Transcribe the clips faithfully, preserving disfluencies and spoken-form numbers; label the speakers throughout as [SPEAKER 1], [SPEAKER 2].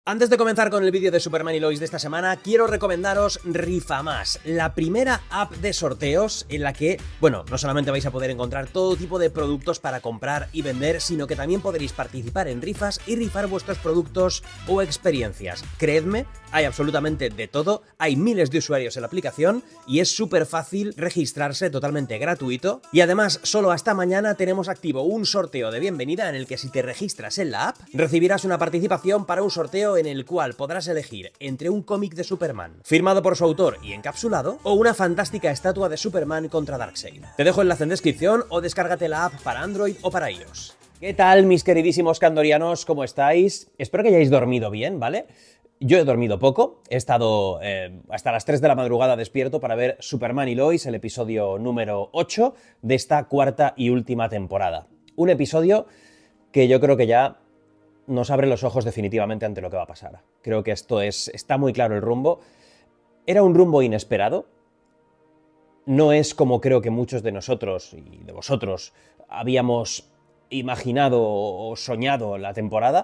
[SPEAKER 1] Antes de comenzar con el vídeo de Superman y Lois de esta semana, quiero recomendaros Rifamás, la primera app de sorteos en la que, bueno, no solamente vais a poder encontrar todo tipo de productos para comprar y vender, sino que también podréis participar en rifas y rifar vuestros productos o experiencias. Creedme, hay absolutamente de todo, hay miles de usuarios en la aplicación y es súper fácil registrarse, totalmente gratuito. Y además, solo hasta mañana tenemos activo un sorteo de bienvenida en el que si te registras en la app, recibirás una participación para un sorteo en el cual podrás elegir entre un cómic de Superman firmado por su autor y encapsulado o una fantástica estatua de Superman contra Darkseid. Te dejo el enlace en descripción o descárgate la app para Android o para iOS. ¿Qué tal, mis queridísimos candorianos? ¿Cómo estáis? Espero que hayáis dormido bien, ¿vale? Yo he dormido poco, he estado eh, hasta las tres de la madrugada despierto para ver Superman y Lois, el episodio número ocho de esta cuarta y última temporada. Un episodio que yo creo que ya nos abre los ojos definitivamente ante lo que va a pasar. Creo que esto es, está muy claro el rumbo. Era un rumbo inesperado. No es como creo que muchos de nosotros y de vosotros habíamos imaginado o soñado la temporada,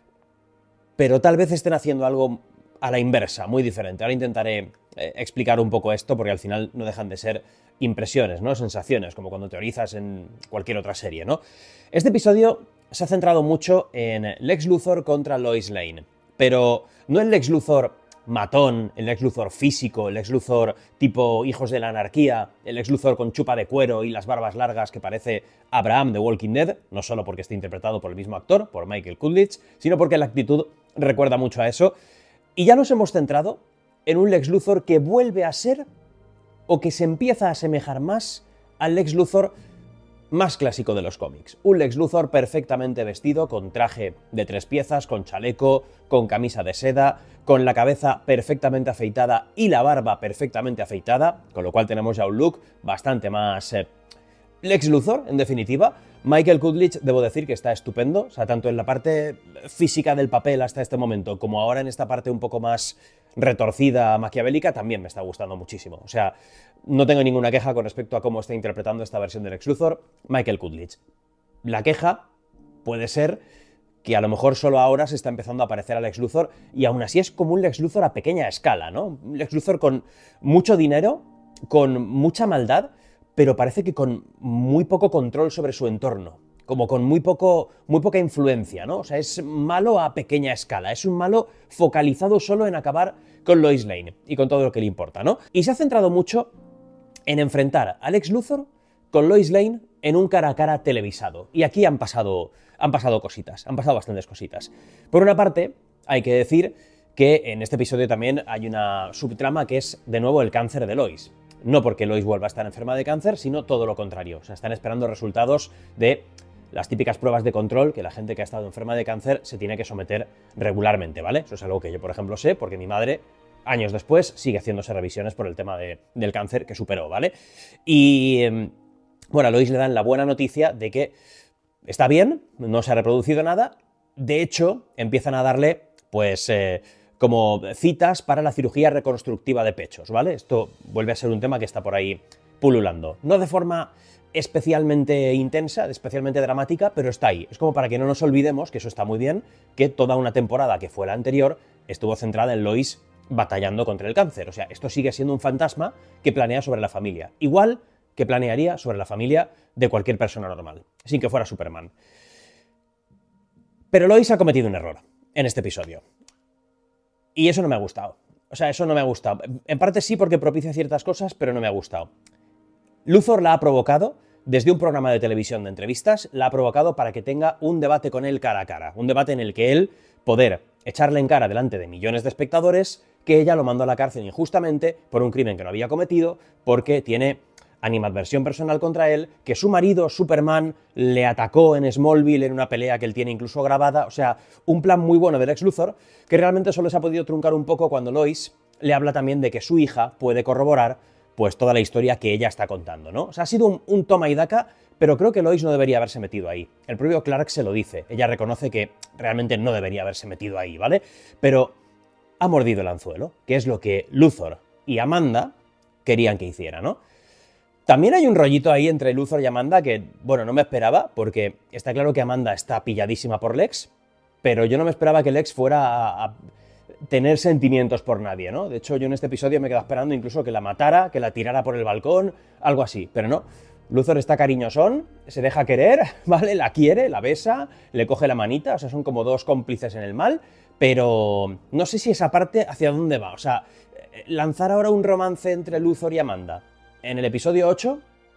[SPEAKER 1] pero tal vez estén haciendo algo a la inversa, muy diferente. Ahora intentaré eh, explicar un poco esto, porque al final no dejan de ser impresiones, ¿no? Sensaciones, como cuando teorizas en cualquier otra serie, ¿no? Este episodio se ha centrado mucho en Lex Luthor contra Lois Lane, pero no el Lex Luthor matón, el Lex Luthor físico, el Lex Luthor tipo Hijos de la Anarquía, el Lex Luthor con chupa de cuero y las barbas largas que parece Abraham de Walking Dead, no solo porque esté interpretado por el mismo actor, por Michael Cudlitz, sino porque la actitud recuerda mucho a eso. Y ya nos hemos centrado en un Lex Luthor que vuelve a ser, o que se empieza a asemejar más al Lex Luthor más clásico de los cómics. Un Lex Luthor perfectamente vestido, con traje de tres piezas, con chaleco, con camisa de seda, con la cabeza perfectamente afeitada y la barba perfectamente afeitada, con lo cual tenemos ya un look bastante más eh, Lex Luthor, en definitiva. Michael Cudlitz, debo decir que está estupendo, o sea, tanto en la parte física del papel hasta este momento, como ahora en esta parte un poco más retorcida, maquiavélica, también me está gustando muchísimo. O sea, no tengo ninguna queja con respecto a cómo está interpretando esta versión de Lex Luthor Michael Cudlitz. La queja puede ser que a lo mejor solo ahora se está empezando a parecer a Lex Luthor, y aún así es como un Lex Luthor a pequeña escala, ¿no? Un Lex Luthor con mucho dinero, con mucha maldad, pero parece que con muy poco control sobre su entorno, como con muy, poco, muy poca influencia, ¿no? O sea, es malo a pequeña escala, es un malo focalizado solo en acabar con Lois Lane y con todo lo que le importa, ¿no? Y se ha centrado mucho en enfrentar a Lex Luthor con Lois Lane en un cara a cara televisado. Y aquí han pasado, han pasado cositas, han pasado bastantes cositas. Por una parte, hay que decir que en este episodio también hay una subtrama que es, de nuevo, el cáncer de Lois. No porque Lois vuelva a estar enferma de cáncer, sino todo lo contrario. O sea, están esperando resultados de las típicas pruebas de control que la gente que ha estado enferma de cáncer se tiene que someter regularmente, ¿vale? Eso es algo que yo, por ejemplo, sé, porque mi madre, años después, sigue haciéndose revisiones por el tema de, del cáncer que superó, ¿vale? Y, bueno, a Lois le dan la buena noticia de que está bien, no se ha reproducido nada. De hecho, empiezan a darle, pues, eh, como citas para la cirugía reconstructiva de pechos, ¿vale? Esto vuelve a ser un tema que está por ahí pululando. No de forma especialmente intensa, especialmente dramática, pero está ahí. Es como para que no nos olvidemos, que eso está muy bien, que toda una temporada que fue la anterior estuvo centrada en Lois batallando contra el cáncer. O sea, esto sigue siendo un fantasma que planea sobre la familia. Igual que planearía sobre la familia de cualquier persona normal, sin que fuera Superman. Pero Lois ha cometido un error en este episodio. Y eso no me ha gustado. O sea, eso no me ha gustado. En parte sí porque propicia ciertas cosas, pero no me ha gustado. Luthor la ha provocado desde un programa de televisión de entrevistas, la ha provocado para que tenga un debate con él cara a cara. Un debate en el que él poder echarle en cara delante de millones de espectadores que ella lo mandó a la cárcel injustamente por un crimen que no había cometido, porque tiene animadversión personal contra él, que su marido, Superman, le atacó en Smallville en una pelea que él tiene incluso grabada. O sea, un plan muy bueno de Lex Luthor, que realmente solo se ha podido truncar un poco cuando Lois le habla también de que su hija puede corroborar pues toda la historia que ella está contando, ¿no? O sea, ha sido un, un toma y daca, pero creo que Lois no debería haberse metido ahí. El propio Clark se lo dice, ella reconoce que realmente no debería haberse metido ahí, ¿vale? Pero ha mordido el anzuelo, que es lo que Luthor y Amanda querían que hiciera, ¿no? También hay un rollito ahí entre Luthor y Amanda que, bueno, no me esperaba, porque está claro que Amanda está pilladísima por Lex, pero yo no me esperaba que Lex fuera a, a tener sentimientos por nadie, ¿no? De hecho, yo en este episodio me quedé esperando incluso que la matara, que la tirara por el balcón, algo así, pero no. Luthor está cariñosón, se deja querer, ¿vale? La quiere, la besa, le coge la manita, o sea, son como dos cómplices en el mal, pero no sé si esa parte hacia dónde va. O sea, lanzar ahora un romance entre Luthor y Amanda en el episodio ocho,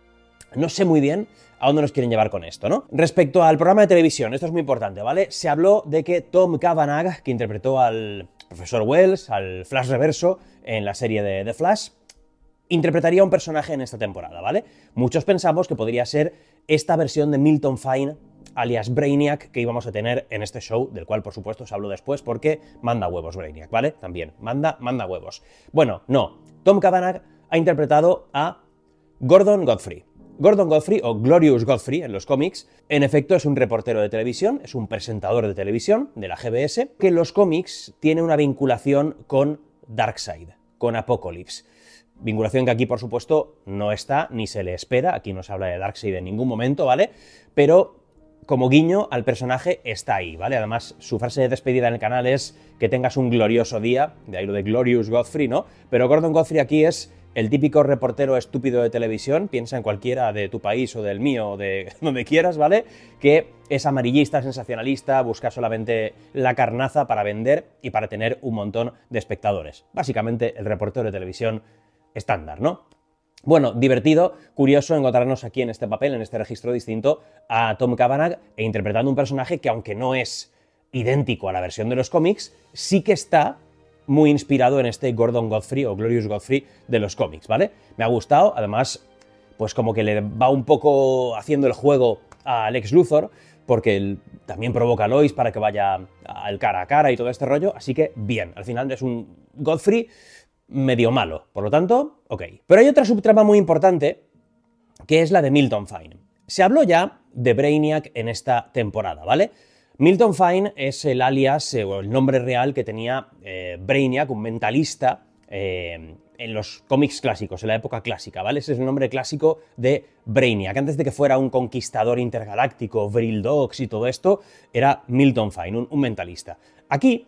[SPEAKER 1] no sé muy bien a dónde nos quieren llevar con esto, ¿no? Respecto al programa de televisión, esto es muy importante, ¿vale? Se habló de que Tom Cavanagh, que interpretó al profesor Wells, al Flash Reverso en la serie de The Flash, interpretaría un personaje en esta temporada, ¿vale? Muchos pensamos que podría ser esta versión de Milton Fine, alias Brainiac, que íbamos a tener en este show, del cual, por supuesto, os hablo después, porque manda huevos Brainiac, ¿vale? También, manda, manda huevos. Bueno, no. Tom Cavanagh ha interpretado a Gordon Godfrey. Gordon Godfrey, o Glorious Godfrey en los cómics, en efecto es un reportero de televisión, es un presentador de televisión de la G B S, que en los cómics tiene una vinculación con Darkseid, con Apocalypse. Vinculación que aquí, por supuesto, no está, ni se le espera, aquí no se habla de Darkseid en ningún momento, ¿vale? Pero como guiño al personaje está ahí, ¿vale? Además, su frase de despedida en el canal es que tengas un glorioso día, de ahí lo de Glorious Godfrey, ¿no? Pero Gordon Godfrey aquí es el típico reportero estúpido de televisión, piensa en cualquiera de tu país o del mío o de donde quieras, ¿vale? Que es amarillista, sensacionalista, busca solamente la carnaza para vender y para tener un montón de espectadores. Básicamente el reportero de televisión estándar, ¿no? Bueno, divertido, curioso encontrarnos aquí en este papel, en este registro distinto, a Tom Cavanagh e interpretando un personaje que, aunque no es idéntico a la versión de los cómics, sí que está muy inspirado en este Gordon Godfrey o Glorious Godfrey de los cómics, ¿vale? Me ha gustado, además, pues como que le va un poco haciendo el juego a Lex Luthor, porque él también provoca a Lois para que vaya al cara a cara y todo este rollo, así que bien, al final es un Godfrey medio malo, por lo tanto, ok. Pero hay otra subtrama muy importante, que es la de Milton Fine. Se habló ya de Brainiac en esta temporada, ¿vale? Milton Fine es el alias, eh, o el nombre real que tenía eh, Brainiac, un mentalista, eh, en los cómics clásicos, en la época clásica, ¿vale? Ese es el nombre clásico de Brainiac. Antes de que fuera un conquistador intergaláctico, Vril Dogs y todo esto, era Milton Fine, un, un mentalista. Aquí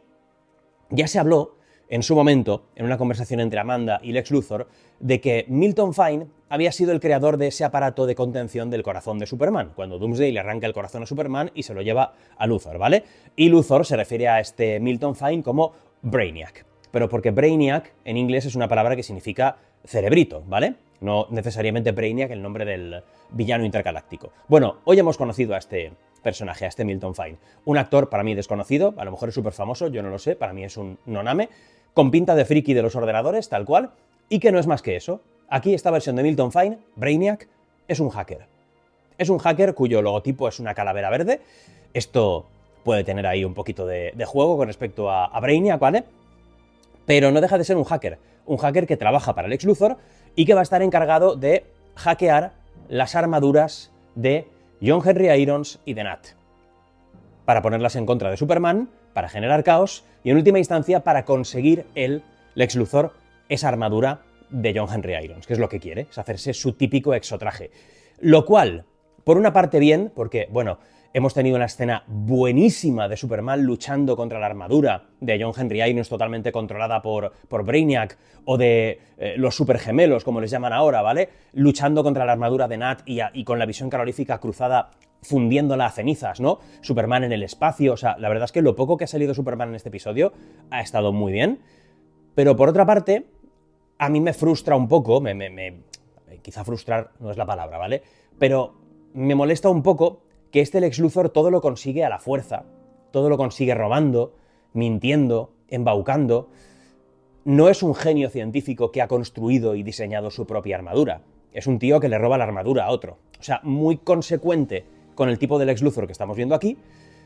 [SPEAKER 1] ya se habló en su momento, en una conversación entre Amanda y Lex Luthor, de que Milton Fine había sido el creador de ese aparato de contención del corazón de Superman, cuando Doomsday le arranca el corazón a Superman y se lo lleva a Luthor, ¿vale? Y Luthor se refiere a este Milton Fine como Brainiac, pero porque Brainiac en inglés es una palabra que significa cerebrito, ¿vale? No necesariamente Brainiac, el nombre del villano intergaláctico. Bueno, hoy hemos conocido a este personaje, a este Milton Fine, un actor para mí desconocido, a lo mejor es súper famoso, yo no lo sé, para mí es un noname, con pinta de friki de los ordenadores, tal cual, y que no es más que eso. Aquí esta versión de Milton Fine, Brainiac, es un hacker. Es un hacker cuyo logotipo es una calavera verde. Esto puede tener ahí un poquito de, de juego con respecto a, a Brainiac, ¿vale? Pero no deja de ser un hacker. Un hacker que trabaja para Lex Luthor y que va a estar encargado de hackear las armaduras de John Henry Irons y de Nat, para ponerlas en contra de Superman, para generar caos y en última instancia para conseguir el Lex Luthor esa armadura de John Henry Irons, que es lo que quiere, es hacerse su típico exotraje. Lo cual, por una parte bien, porque, bueno, hemos tenido una escena buenísima de Superman luchando contra la armadura de John Henry Irons totalmente controlada por, por Brainiac, o de eh, los supergemelos, como les llaman ahora, ¿vale? Luchando contra la armadura de Nat y, a, y con la visión calorífica cruzada fundiéndola a cenizas, ¿no? Superman en el espacio, o sea, la verdad es que lo poco que ha salido Superman en este episodio ha estado muy bien, pero por otra parte, a mí me frustra un poco, me, me, me, quizá frustrar no es la palabra, ¿vale? Pero me molesta un poco que este Lex Luthor todo lo consigue a la fuerza, todo lo consigue robando, mintiendo, embaucando. No es un genio científico que ha construido y diseñado su propia armadura, es un tío que le roba la armadura a otro. O sea, muy consecuente con el tipo de Lex Luthor que estamos viendo aquí,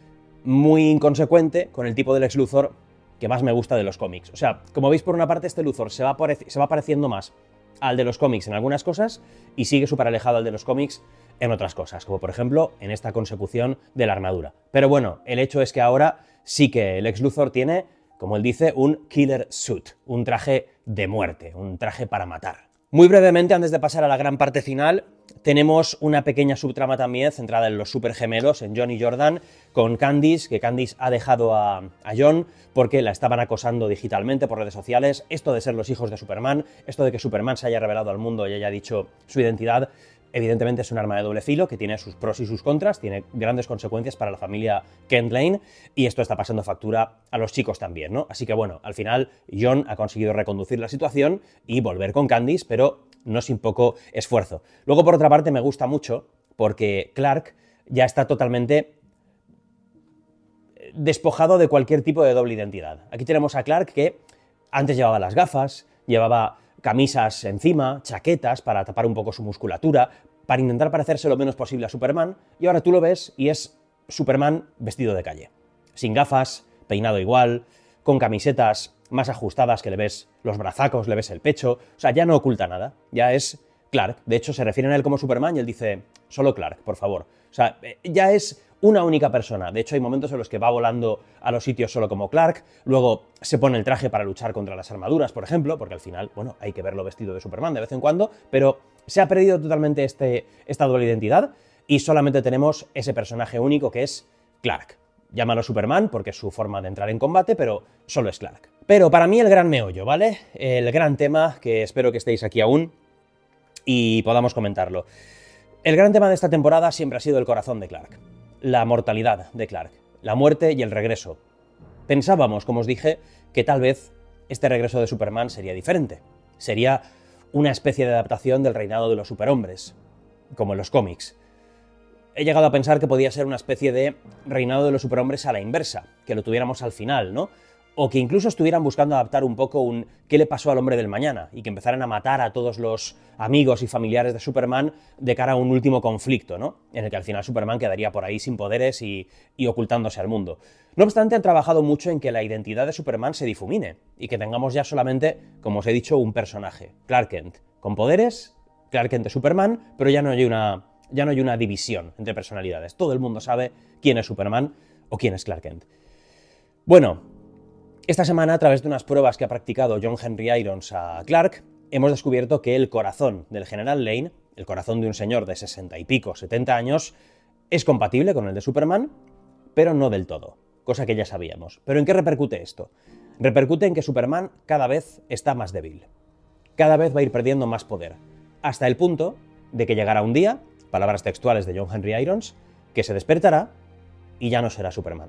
[SPEAKER 1] muy inconsecuente con el tipo de Lex Luthor que más me gusta de los cómics. O sea, como veis, por una parte este Luthor se va, se va pareciendo más al de los cómics en algunas cosas y sigue súper alejado al de los cómics en otras cosas, como por ejemplo en esta consecución de la armadura. Pero bueno, el hecho es que ahora sí que Lex Luthor tiene, como él dice, un killer suit, un traje de muerte, un traje para matar. Muy brevemente, antes de pasar a la gran parte final, tenemos una pequeña subtrama también centrada en los supergemelos, en Jon y Jordan, con Candice, que Candice ha dejado a, a Jon porque la estaban acosando digitalmente por redes sociales. Esto de ser los hijos de Superman, esto de que Superman se haya revelado al mundo y haya dicho su identidad, evidentemente es un arma de doble filo que tiene sus pros y sus contras, tiene grandes consecuencias para la familia Kent Lane, y esto está pasando factura a los chicos también, ¿no? Así que bueno, al final Jon ha conseguido reconducir la situación y volver con Candice, pero no sin poco esfuerzo. Luego, por otra parte, me gusta mucho porque Clark ya está totalmente despojado de cualquier tipo de doble identidad. Aquí tenemos a Clark que antes llevaba las gafas, llevaba camisas encima, chaquetas para tapar un poco su musculatura, para intentar parecerse lo menos posible a Superman, y ahora tú lo ves y es Superman vestido de calle. Sin gafas, peinado igual, con camisetas más ajustadas que le ves los brazacos, le ves el pecho, o sea, ya no oculta nada, ya es Clark. De hecho, se refieren a él como Superman y él dice, solo Clark, por favor. O sea, ya es una única persona. De hecho, hay momentos en los que va volando a los sitios solo como Clark, luego se pone el traje para luchar contra las armaduras, por ejemplo, porque al final, bueno, hay que verlo vestido de Superman de vez en cuando, pero se ha perdido totalmente este, esta doble identidad y solamente tenemos ese personaje único que es Clark. Llámalo Superman porque es su forma de entrar en combate, pero solo es Clark. Pero para mí el gran meollo, ¿vale? El gran tema, que espero que estéis aquí aún y podamos comentarlo. El gran tema de esta temporada siempre ha sido el corazón de Clark, la mortalidad de Clark, la muerte y el regreso. Pensábamos, como os dije, que tal vez este regreso de Superman sería diferente. Sería una especie de adaptación del reinado de los superhombres, como en los cómics. He llegado a pensar que podía ser una especie de reinado de los superhombres a la inversa, que lo tuviéramos al final, ¿no? O que incluso estuvieran buscando adaptar un poco un ¿qué le pasó al hombre del mañana? Y que empezaran a matar a todos los amigos y familiares de Superman de cara a un último conflicto, ¿no? En el que al final Superman quedaría por ahí sin poderes y, y ocultándose al mundo. No obstante, han trabajado mucho en que la identidad de Superman se difumine y que tengamos ya solamente, como os he dicho, un personaje, Clark Kent, con poderes, Clark Kent es Superman, pero ya no hay una, ya no hay una división entre personalidades. Todo el mundo sabe quién es Superman o quién es Clark Kent. Bueno, esta semana, a través de unas pruebas que ha practicado John Henry Irons a Clark, hemos descubierto que el corazón del General Lane, el corazón de un señor de sesenta y pico, setenta años, es compatible con el de Superman, pero no del todo, cosa que ya sabíamos. ¿Pero en qué repercute esto? Repercute en que Superman cada vez está más débil, cada vez va a ir perdiendo más poder, hasta el punto de que llegará un día, palabras textuales de John Henry Irons, que se despertará y ya no será Superman.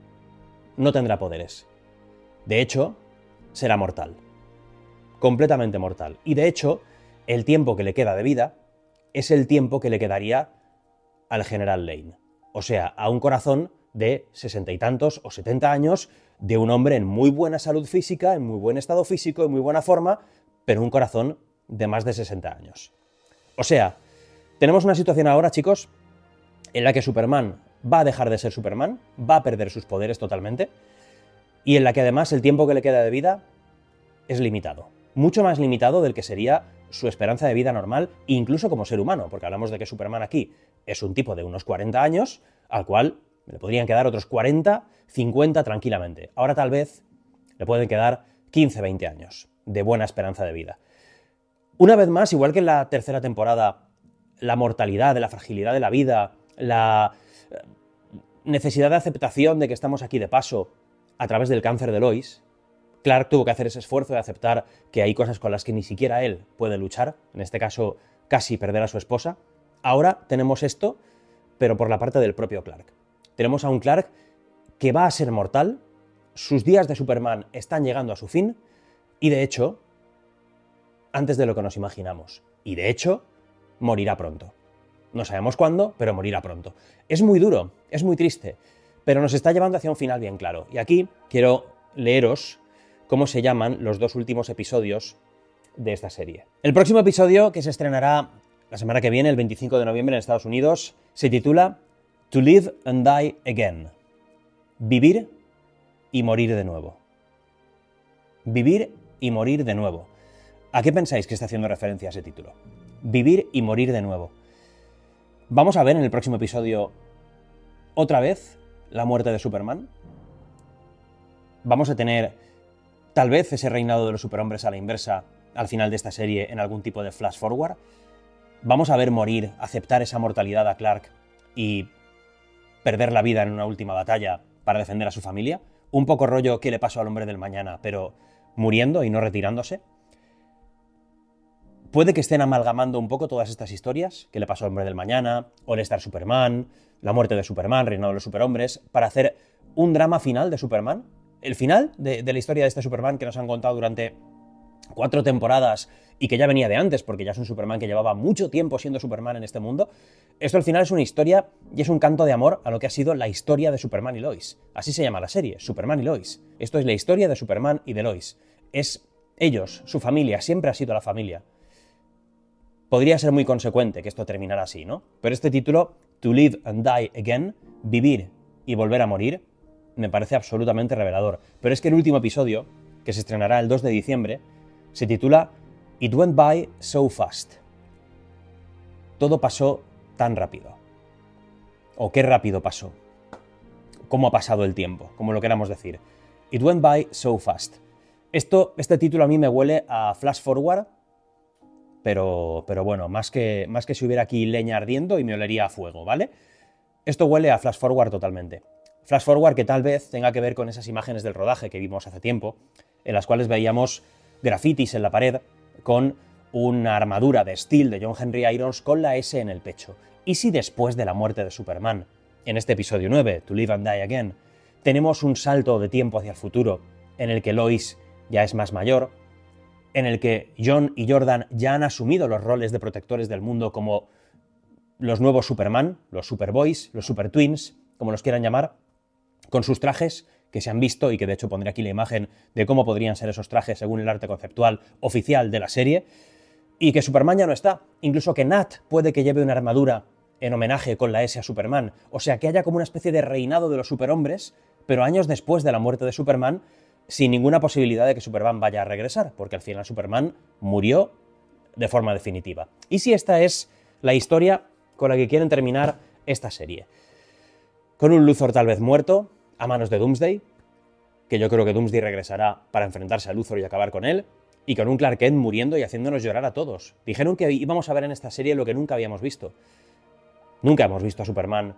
[SPEAKER 1] No tendrá poderes. De hecho, será mortal. Completamente mortal. Y de hecho, el tiempo que le queda de vida es el tiempo que le quedaría al General Lane. O sea, a un corazón de sesenta y tantos o setenta años, de un hombre en muy buena salud física, en muy buen estado físico, en muy buena forma, pero un corazón de más de sesenta años. O sea, tenemos una situación ahora, chicos, en la que Superman va a dejar de ser Superman, va a perder sus poderes totalmente, y en la que además el tiempo que le queda de vida es limitado. Mucho más limitado del que sería su esperanza de vida normal, incluso como ser humano, porque hablamos de que Superman aquí es un tipo de unos cuarenta años, al cual le podrían quedar otros cuarenta, cincuenta tranquilamente. Ahora tal vez le pueden quedar quince, veinte años de buena esperanza de vida. Una vez más, igual que en la tercera temporada, la mortalidad, la fragilidad de la vida, la necesidad de aceptación de que estamos aquí de paso a través del cáncer de Lois, Clark tuvo que hacer ese esfuerzo de aceptar que hay cosas con las que ni siquiera él puede luchar, en este caso casi perder a su esposa. Ahora tenemos esto, pero por la parte del propio Clark. Tenemos a un Clark que va a ser mortal, sus días de Superman están llegando a su fin, y de hecho, antes de lo que nos imaginamos, y de hecho, morirá pronto. No sabemos cuándo, pero morirá pronto. Es muy duro, es muy triste, pero nos está llevando hacia un final bien claro. Y aquí quiero leeros cómo se llaman los dos últimos episodios de esta serie. El próximo episodio, que se estrenará la semana que viene, el veinticinco de noviembre en Estados Unidos, se titula To Live and Die Again. Vivir y morir de nuevo. Vivir y morir de nuevo. ¿A qué pensáis que está haciendo referencia a ese título? Vivir y morir de nuevo. Vamos a ver en el próximo episodio otra vez la muerte de Superman. Vamos a tener tal vez ese reinado de los superhombres a la inversa al final de esta serie en algún tipo de flash forward? ¿Vamos a ver morir, aceptar esa mortalidad a Clark y perder la vida en una última batalla para defender a su familia? Un poco rollo ¿qué le pasó al hombre del mañana?, pero muriendo y no retirándose. Puede que estén amalgamando un poco todas estas historias, ¿qué le pasó al hombre del mañana?, All Star Superman, la muerte de Superman, reinado de los superhombres, para hacer un drama final de Superman. El final de, de la historia de este Superman que nos han contado durante cuatro temporadas y que ya venía de antes, porque ya es un Superman que llevaba mucho tiempo siendo Superman en este mundo. Esto al final es una historia y es un canto de amor a lo que ha sido la historia de Superman y Lois. Así se llama la serie, Superman y Lois. Esto es la historia de Superman y de Lois. Es ellos, su familia, siempre ha sido la familia. Podría ser muy consecuente que esto terminara así, ¿no? Pero este título, To Live and Die Again, vivir y volver a morir, me parece absolutamente revelador. Pero es que el último episodio, que se estrenará el dos de diciembre, se titula It Went By So Fast. Todo pasó tan rápido. O qué rápido pasó. Cómo ha pasado el tiempo, como lo queramos decir. It Went By So Fast. Esto, este título a mí me huele a flash forward, pero, pero bueno, más que, más que si hubiera aquí leña ardiendo y me olería a fuego, ¿vale? Esto huele a flash forward totalmente. Flash forward que tal vez tenga que ver con esas imágenes del rodaje que vimos hace tiempo, en las cuales veíamos grafitis en la pared con una armadura de steel de John Henry Irons con la S en el pecho. ¿Y si después de la muerte de Superman, en este episodio nueve, To Live and Die Again, tenemos un salto de tiempo hacia el futuro en el que Lois ya es más mayor, en el que John y Jordan ya han asumido los roles de protectores del mundo como los nuevos Superman, los Superboys, los Super Twins, como los quieran llamar, con sus trajes que se han visto y que de hecho pondré aquí la imagen de cómo podrían ser esos trajes según el arte conceptual oficial de la serie, y que Superman ya no está, incluso que Nat puede que lleve una armadura en homenaje con la S a Superman, o sea que haya como una especie de reinado de los superhombres, pero años después de la muerte de Superman, sin ninguna posibilidad de que Superman vaya a regresar, porque al final Superman murió de forma definitiva. ¿Y si esta es la historia con la que quieren terminar esta serie? Con un Luthor tal vez muerto, a manos de Doomsday, que yo creo que Doomsday regresará para enfrentarse a Luthor y acabar con él, y con un Clark Kent muriendo y haciéndonos llorar a todos. Dijeron que íbamos a ver en esta serie lo que nunca habíamos visto. Nunca hemos visto a Superman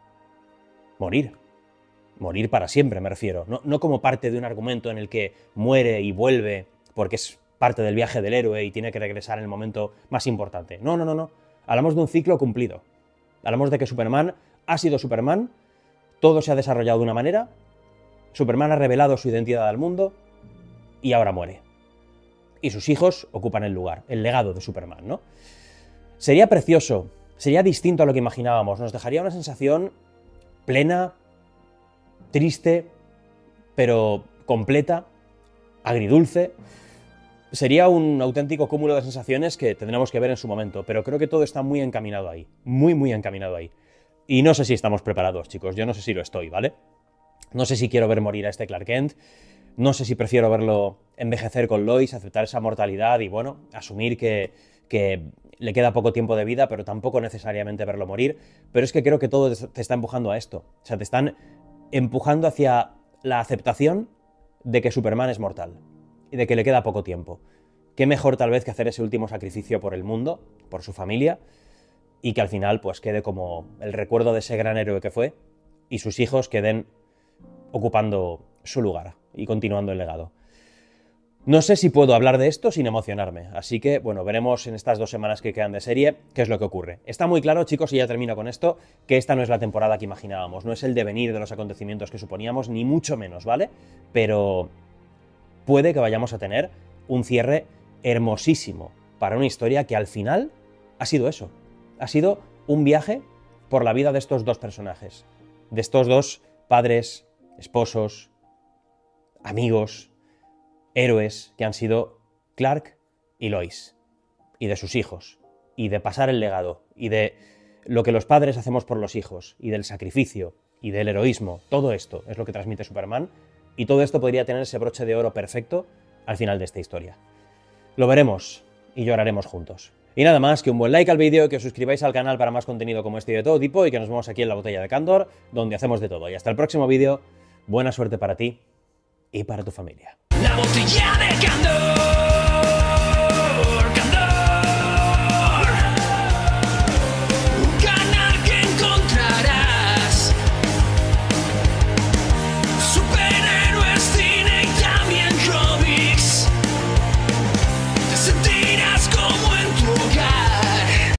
[SPEAKER 1] morir. Morir para siempre, me refiero. No, no como parte de un argumento en el que muere y vuelve porque es parte del viaje del héroe y tiene que regresar en el momento más importante. No, no, no, no. Hablamos de un ciclo cumplido. Hablamos de que Superman ha sido Superman, todo se ha desarrollado de una manera, Superman ha revelado su identidad al mundo y ahora muere. Y sus hijos ocupan el lugar, el legado de Superman, ¿no? Sería precioso, sería distinto a lo que imaginábamos, nos dejaría una sensación plena, triste, pero completa, agridulce. Sería un auténtico cúmulo de sensaciones que tendremos que ver en su momento, pero creo que todo está muy encaminado ahí, muy, muy encaminado ahí. Y no sé si estamos preparados, chicos, yo no sé si lo estoy, ¿vale? No sé si quiero ver morir a este Clark Kent, no sé si prefiero verlo envejecer con Lois, aceptar esa mortalidad y, bueno, asumir que, que le queda poco tiempo de vida, pero tampoco necesariamente verlo morir. Pero es que creo que todo te está empujando a esto. O sea, te están empujando hacia la aceptación de que Superman es mortal y de que le queda poco tiempo. Qué mejor tal vez que hacer ese último sacrificio por el mundo, por su familia, y que al final pues quede como el recuerdo de ese gran héroe que fue y sus hijos queden ocupando su lugar y continuando el legado. No sé si puedo hablar de esto sin emocionarme, así que, bueno, veremos en estas dos semanas que quedan de serie qué es lo que ocurre. Está muy claro, chicos, y ya termino con esto, que esta no es la temporada que imaginábamos, no es el devenir de los acontecimientos que suponíamos, ni mucho menos, ¿vale? Pero puede que vayamos a tener un cierre hermosísimo para una historia que al final ha sido eso. Ha sido un viaje por la vida de estos dos personajes, de estos dos padres, esposos, amigos, héroes que han sido Clark y Lois, y de sus hijos, y de pasar el legado, y de lo que los padres hacemos por los hijos, y del sacrificio, y del heroísmo. Todo esto es lo que transmite Superman, y todo esto podría tener ese broche de oro perfecto al final de esta historia. Lo veremos y lloraremos juntos. Y nada más, que un buen like al vídeo, que os suscribáis al canal para más contenido como este y de todo tipo, y que nos vemos aquí en la Botella de Candor, donde hacemos de todo. Y hasta el próximo vídeo, buena suerte para ti y para tu familia.
[SPEAKER 2] La Botella de Candor. como